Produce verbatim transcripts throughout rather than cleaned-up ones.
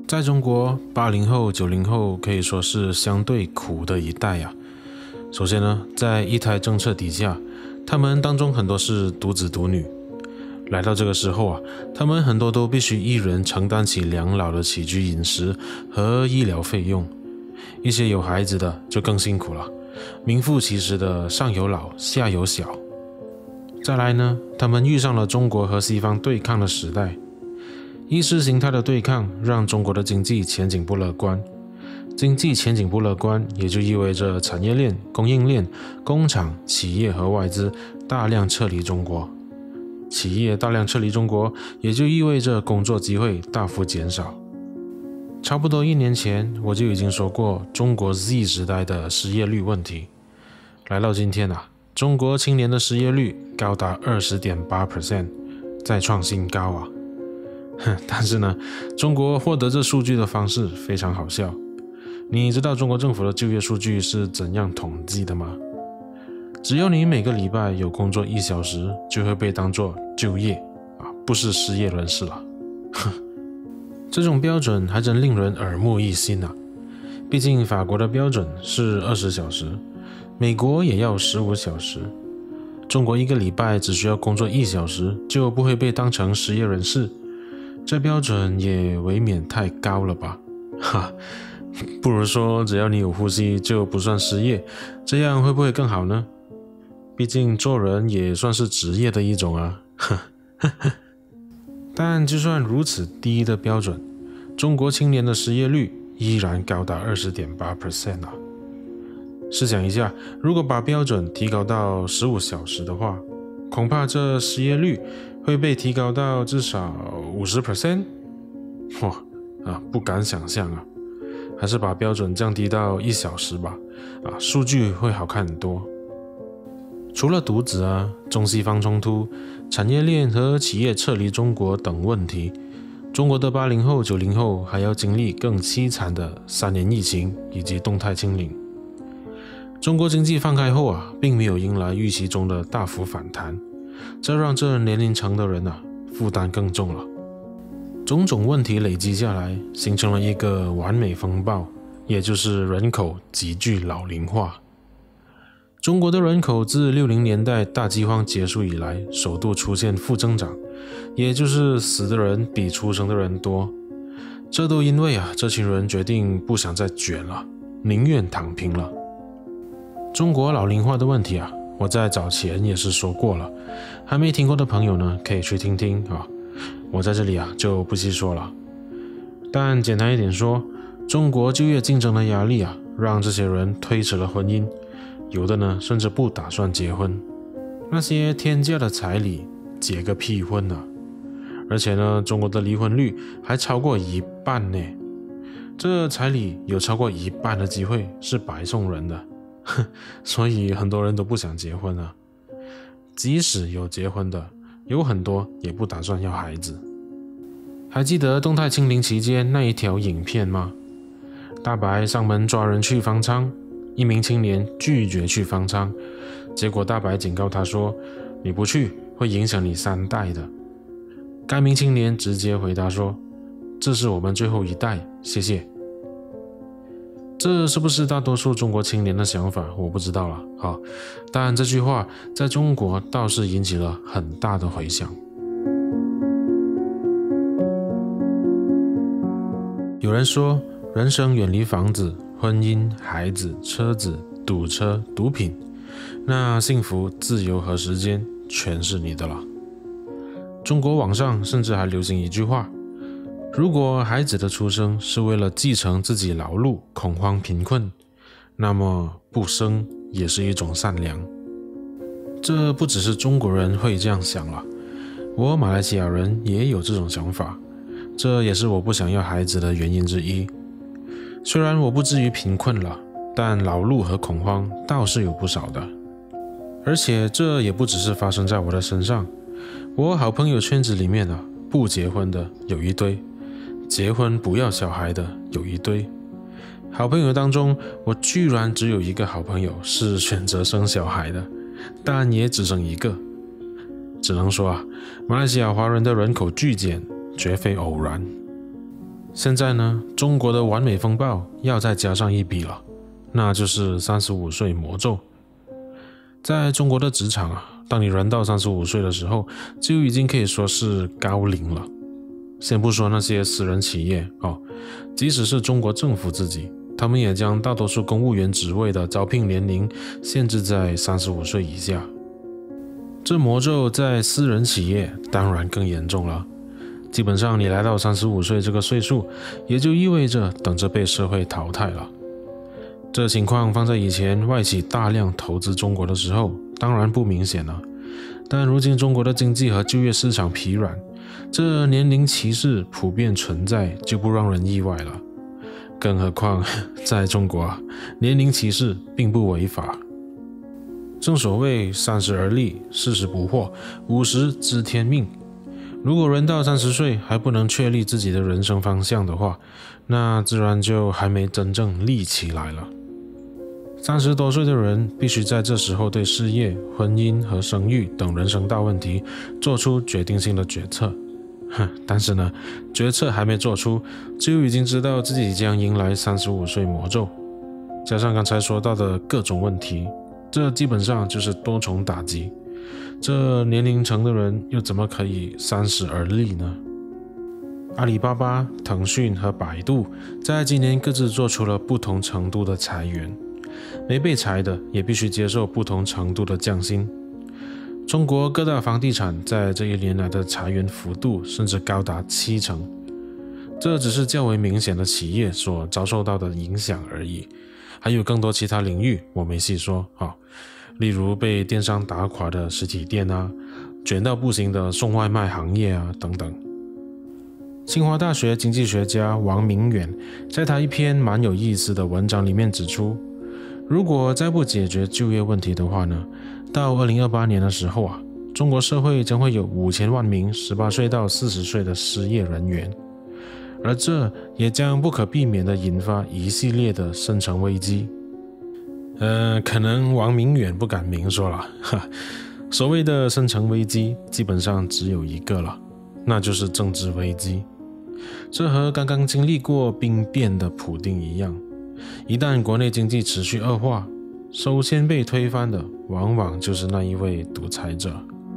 在中国，八零后、九零后可以说是相对苦的一代啊。首先呢，在一胎政策底下，他们当中很多是独子独女。来到这个时候啊，他们很多都必须一人承担起两老的起居饮食和医疗费用。一些有孩子的就更辛苦了，名副其实的上有老下有小。再来呢，他们遇上了中国和西方对抗的时代。意识形态的对抗让中国的经济前景不乐观，经济前景不乐观，也就意味着产业链、供应链、工厂、企业和外资大量撤离中国。企业大量撤离中国，也就意味着工作机会大幅减少。差不多一年前，我就已经说过中国 Z 时代的失业率问题。来到今天啊，中国青年的失业率高达 百分之二十点八， 再创新高啊！但是呢，中国获得这数据的方式非常好笑。你知道中国政府的就业数据是怎样统计的吗？只要你每个礼拜有工作一小时，就会被当作就业啊，不是失业人士了。这种标准还真令人耳目一新啊！毕竟法国的标准是二十小时，美国也要十五小时。中国一个礼拜只需要工作一小时，就不会被当成失业人士。这标准也未免太高了吧？哈，不如说只要你有呼吸就不算失业，这样会不会更好呢？毕竟做人也算是职业的一种啊。但就算如此低的标准，中国青年的失业率依然高达 百分之二十点八 啊。试想一下，如果把标准提高到十五小时的话，恐怕这失业率会被提高到至少 百分之五十。 哇啊，不敢想象啊！还是把标准降低到一小时吧，啊，数据会好看很多。除了独子啊、中西方冲突、产业链和企业撤离中国等问题，中国的八零后、九零后还要经历更凄惨的三年疫情以及动态清零。中国经济放开后啊，并没有迎来预期中的大幅反弹，这让这年龄层的人啊负担更重了。种种问题累积下来，形成了一个完美风暴，也就是人口急剧老龄化。中国的人口自六零年代大饥荒结束以来，首度出现负增长，也就是死的人比出生的人多。这都因为啊，这群人决定不想再卷了，宁愿躺平了。中国老龄化的问题啊，我在早前也是说过了，还没听过的朋友呢，可以去听听啊。我在这里啊就不细说了。但简单一点说，中国就业竞争的压力啊，让这些人推迟了婚姻，有的呢甚至不打算结婚。那些天价的彩礼，结个屁婚啊！而且呢，中国的离婚率还超过一半呢。这彩礼有超过一半的机会是白送人的。所以很多人都不想结婚啊，即使有结婚的，有很多也不打算要孩子。还记得动态清零期间那一条影片吗？大白上门抓人去方舱，一名青年拒绝去方舱，结果大白警告他说，你不去会影响你三代的。该名青年直接回答说，这是我们最后一代，谢谢。这是不是大多数中国青年的想法，我不知道了。好，但这句话在中国倒是引起了很大的回响。有人说，人生远离房子、婚姻、孩子、车子、堵车、毒品，那幸福、自由和时间全是你的了。中国网上甚至还流行一句话，如果孩子的出生是为了继承自己劳碌、恐慌、贫困，那么不生也是一种善良。这不只是中国人会这样想了，我马来西亚人也有这种想法，这也是我不想要孩子的原因之一。虽然我不至于贫困了，但劳碌和恐慌倒是有不少的。而且这也不只是发生在我的身上，我好朋友圈子里面啊，不结婚的有一堆，结婚不要小孩的有一堆。好朋友当中，我居然只有一个好朋友是选择生小孩的，但也只剩一个。只能说啊，马来西亚华人的人口剧减绝非偶然。 现在呢，中国的完美风暴要再加上一笔了，那就是三十五岁魔咒。在中国的职场啊，当你人到三十五岁的时候，就已经可以说是高龄了。先不说那些私人企业哦，即使是中国政府自己，他们也将大多数公务员职位的招聘年龄限制在三十五岁以下。这魔咒在私人企业当然更严重了。基本上你来到三十五岁这个岁数，也就意味着等着被社会淘汰了。这情况放在以前外企大量投资中国的时候，当然不明显了。但如今中国的经济和就业市场疲软，这年龄歧视普遍存在，就不让人意外了。更何况在中国，年龄歧视并不违法。正所谓三十而立，四十不惑，五十知天命。如果人到三十岁还不能确立自己的人生方向的话，那自然就还没真正立起来了。三十多岁的人必须在这时候对事业、婚姻和生育等人生大问题做出决定性的决策。但是呢，决策还没做出，就已经知道自己将迎来三十五岁魔咒。加上刚才说到的各种问题，这基本上就是多重打击。这年龄层的人又怎么可以三十而立呢？阿里巴巴、腾讯和百度在今年各自做出了不同程度的裁员，没被裁的也必须接受不同程度的降薪。中国各大房地产在这一年来的裁员幅度甚至高达七成，这只是较为明显的企业所遭受到的影响而已，还有更多其他领域我没细说、哦、例如被电商打垮的实体店啊，卷到不行的送外卖行业啊等等。清华大学经济学家王明远在他一篇蛮有意思的文章里面指出，如果再不解决就业问题的话呢，到二零二八年的时候啊，中国社会将会有五千万名十八岁到四十岁的失业人员，而这也将不可避免地引发一系列的深层危机。呃，可能王明远不敢明说了，哈，所谓的深层危机基本上只有一个了，那就是政治危机。这和刚刚经历过兵变的普丁一样，一旦国内经济持续恶化，首先被推翻的往往就是那一位独裁者。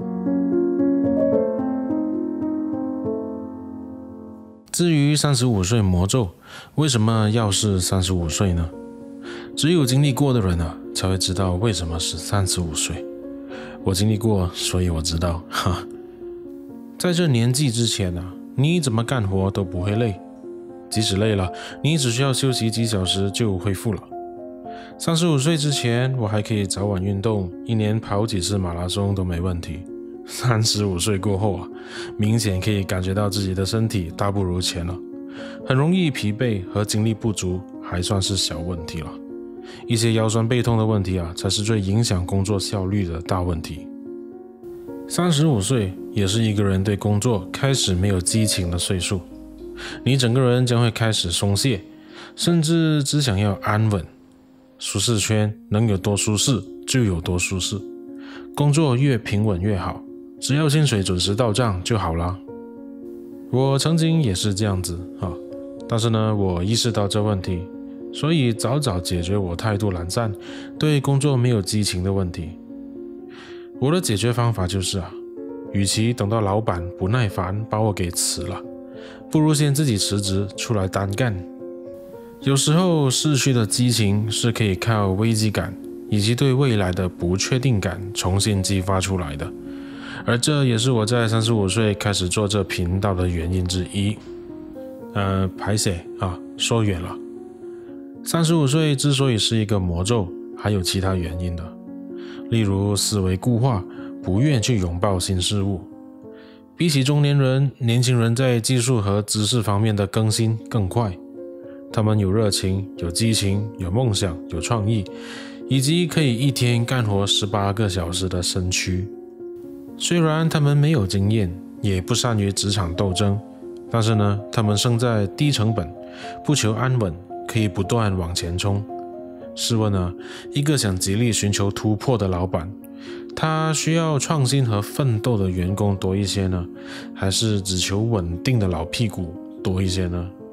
至于三十五岁魔咒，为什么要是三十五岁呢？只有经历过的人啊，才会知道为什么是三十五岁。我经历过，所以我知道。哈，在这年纪之前啊，你怎么干活都不会累，即使累了，你只需要休息几小时就恢复了。三十五岁之前，我还可以早晚运动，一年跑几次马拉松都没问题。三十五岁过后啊，明显可以感觉到自己的身体大不如前了，很容易疲惫和精力不足还算是小问题了，一些腰酸背痛的问题啊，才是最影响工作效率的大问题。三十五岁也是一个人对工作开始没有激情的岁数，你整个人将会开始松懈，甚至只想要安稳。舒适圈能有多舒适就有多舒适，工作越平稳越好，只要薪水准时到账就好了。我曾经也是这样子、啊、但是呢，我意识到这问题，所以早早解决我态度懒散、对工作没有激情的问题。我的解决方法就是啊，与其等到老板不耐烦把我给辞了，不如先自己辞职出来单干。有时候逝去的激情是可以靠危机感以及对未来的不确定感重新激发出来的，而这也是我在三十五岁开始做这频道的原因之一。呃，拍谢啊，说远了。三十五岁之所以是一个魔咒，还有其他原因的，例如思维固化，不愿去拥抱新事物。比起中年人，年轻人在技术和知识方面的更新更快。他们有热情，有激情，有梦想，有创意，以及可以一天干活十八个小时的身躯。虽然他们没有经验，也不善于职场斗争，但是呢，他们生在低成本，不求安稳，可以不断往前冲。试问呢，一个想极力寻求突破的老板，他需要创新和奋斗的员工多一些呢，还是只求稳定的老屁股多一些呢？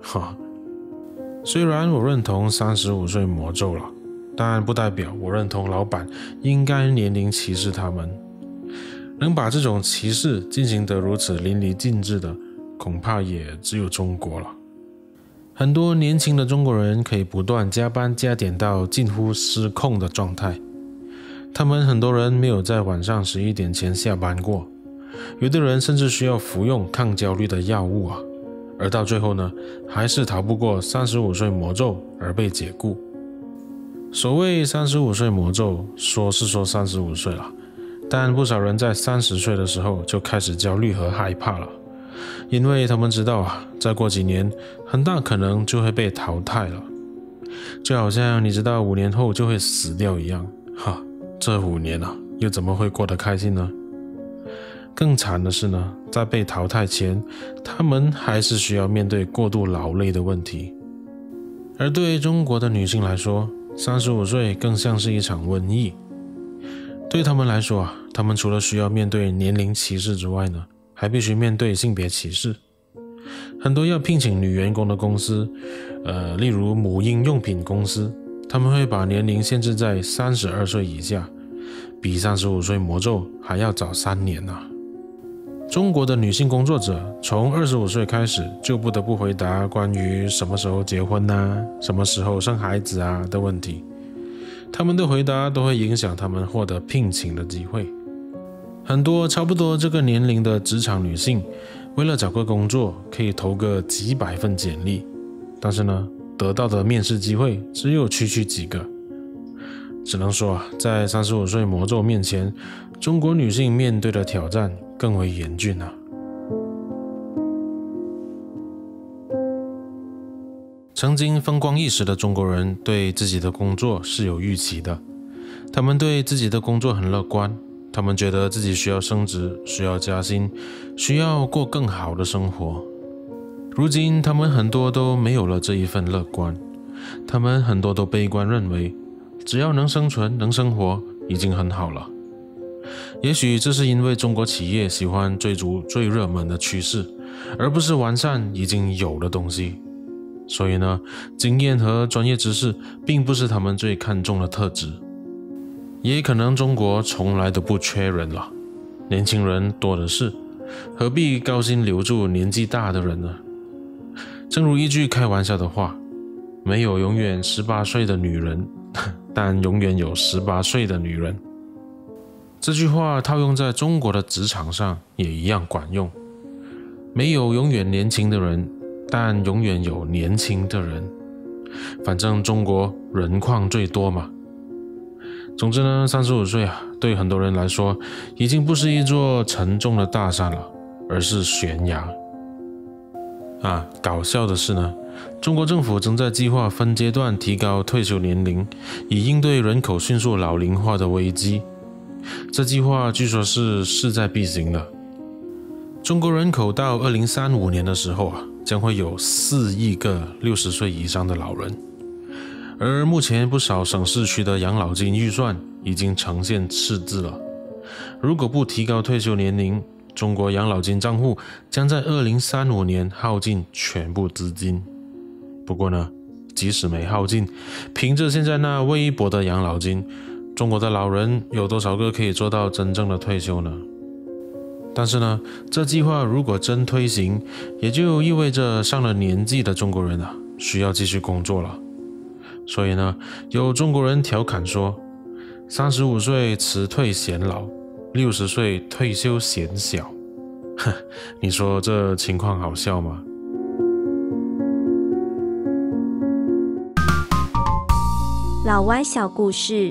哈。虽然我认同三十五岁魔咒了，但不代表我认同老板应该年龄歧视他们。能把这种歧视进行得如此淋漓尽致的，恐怕也只有中国了。很多年轻的中国人可以不断加班加点到近乎失控的状态，他们很多人没有在晚上十一点前下班过，有的人甚至需要服用抗焦虑的药物啊，而到最后呢，还是逃不过三十五岁魔咒而被解雇。所谓三十五岁魔咒，说是说三十五岁了，但不少人在三十岁的时候就开始焦虑和害怕了，因为他们知道啊，再过几年很大可能就会被淘汰了，就好像你知道五年后就会死掉一样。哈，这五年啊，又怎么会过得开心呢？更惨的是呢，在被淘汰前，他们还是需要面对过度劳累的问题。而对中国的女性来说，三十五岁更像是一场瘟疫。对他们来说啊，他们除了需要面对年龄歧视之外呢，还必须面对性别歧视。很多要聘请女员工的公司，呃，例如母婴用品公司，他们会把年龄限制在三十二岁以下，比三十五岁魔咒还要早三年啊。中国的女性工作者从二十五岁开始就不得不回答关于什么时候结婚啊、什么时候生孩子啊的问题，他们的回答都会影响他们获得聘请的机会。很多差不多这个年龄的职场女性，为了找个工作可以投个几百份简历，但是呢，得到的面试机会只有区区几个。只能说啊，在三十五岁魔咒面前，中国女性面对的挑战更为严峻啊。曾经风光一时的中国人对自己的工作是有预期的，他们对自己的工作很乐观，他们觉得自己需要升职，需要加薪，需要过更好的生活。如今他们很多都没有了这一份乐观，他们很多都悲观，认为只要能生存能生活已经很好了。也许这是因为中国企业喜欢追逐最热门的趋势，而不是完善已经有的东西。所以呢，经验和专业知识并不是他们最看重的特质。也可能中国从来都不缺人了，年轻人多的是，何必高薪留住年纪大的人呢？正如一句开玩笑的话，没有永远十八岁的女人，但永远有十八岁的女人。这句话套用在中国的职场上也一样管用。没有永远年轻的人，但永远有年轻的人。反正中国人矿最多嘛。总之呢，三十五岁啊，对很多人来说，已经不是一座沉重的大山了，而是悬崖。啊，搞笑的是呢，中国政府正在计划分阶段提高退休年龄，以应对人口迅速老龄化的危机。这计划据说是势在必行的。中国人口到二零三五年的时候啊，将会有四亿个六十岁以上的老人。而目前不少省市区的养老金预算已经呈现赤字了。如果不提高退休年龄，中国养老金账户将在二零三五年耗尽全部资金。不过呢，即使没耗尽，凭着现在那微薄的养老金，中国的老人有多少个可以做到真正的退休呢？但是呢，这计划如果真推行，也就意味着上了年纪的中国人啊，需要继续工作了。所以呢，有中国人调侃说，三十五岁辞退显老，六十岁退休显小。哼，你说这情况好笑吗？ 老歪小故事。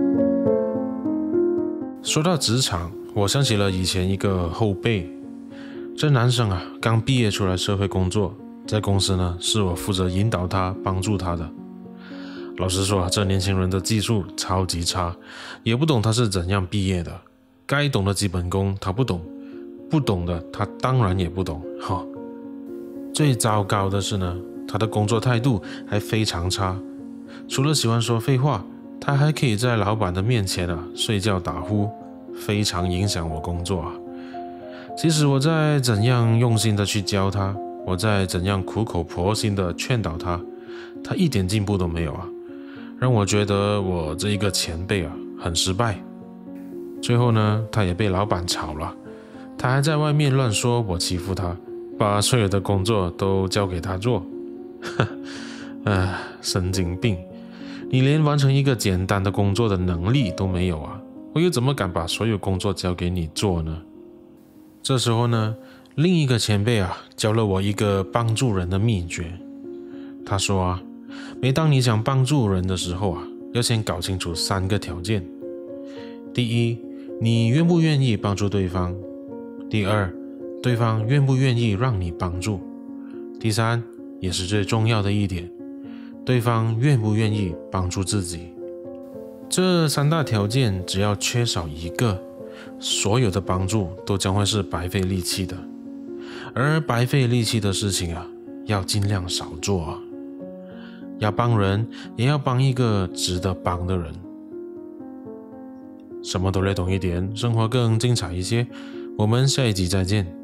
说到职场，我想起了以前一个后辈。这男生啊，刚毕业出来社会工作，在公司呢，是我负责引导他、帮助他的。老实说啊，这年轻人的技术超级差，也不懂他是怎样毕业的，该懂的基本功他不懂，不懂的他当然也不懂。哈，最糟糕的是呢，他的工作态度还非常差，除了喜欢说废话，他还可以在老板的面前啊睡觉打呼，非常影响我工作啊。即使我在怎样用心的去教他， 我再怎样苦口婆心的劝导他，他一点进步都没有啊，让我觉得我这一个前辈啊很失败。最后呢，他也被老板炒了，他还在外面乱说我欺负他，把所有的工作都交给他做。唉，神经病，你连完成一个简单的工作的能力都没有啊，我又怎么敢把所有工作交给你做呢？这时候呢，另一个前辈啊教了我一个帮助人的秘诀。他说啊，每当你想帮助人的时候啊，要先搞清楚三个条件。第一，你愿不愿意帮助对方？第二，对方愿不愿意让你帮助？第三，也是最重要的一点，对方愿不愿意帮助自己？这三大条件只要缺少一个，所有的帮助都将会是白费力气的。而白费力气的事情啊，要尽量少做啊。要帮人，也要帮一个值得帮的人。什么都略懂一点，生活更精彩一些。我们下一集再见。